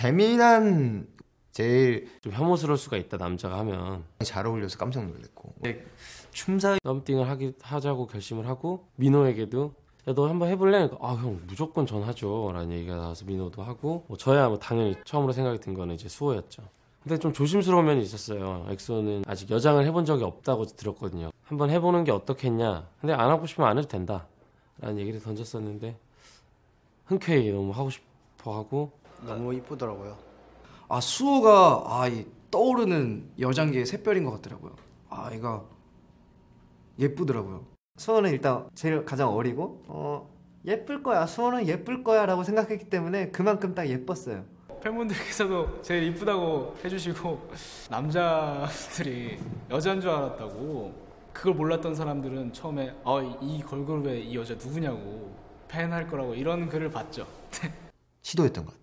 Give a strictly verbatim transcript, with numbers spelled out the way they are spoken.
재미난 제일 좀 혐오스러울 수가 있다 남자가 하면. 잘 어울려서 깜짝 놀랐고 네. 춤사위 썸띵을 하기, 하자고 결심을 하고 민호에게도 야 너 한번 해볼래? 아 형 무조건 전 하죠 라는 얘기가 나와서 민호도 하고 뭐 저야 뭐 당연히 처음으로 생각이 든 거는 이제 수호였죠. 근데 좀 조심스러운 면이 있었어요. 엑소는 아직 여장을 해본 적이 없다고 들었거든요. 한번 해보는 게 어떻겠냐. 근데 안 하고 싶으면 안 해도 된다 라는 얘기를 던졌었는데 흔쾌히 너무 하고 싶어 하고. 너무 이쁘더라고요. 아 수호가 아, 이 떠오르는 여장계의 샛별인 것 같더라고요. 아 얘가 예쁘더라고요. 수호는 일단 제일 가장 어리고 어 예쁠 거야 수호는 예쁠 거야 라고 생각했기 때문에 그만큼 딱 예뻤어요. 팬분들께서도 제일 이쁘다고 해주시고 남자들이 여자인 줄 알았다고. 그걸 몰랐던 사람들은 처음에 아, 이 걸그룹의 이 여자 누구냐고 팬할 거라고 이런 글을 봤죠. 시도했던 것 같아요.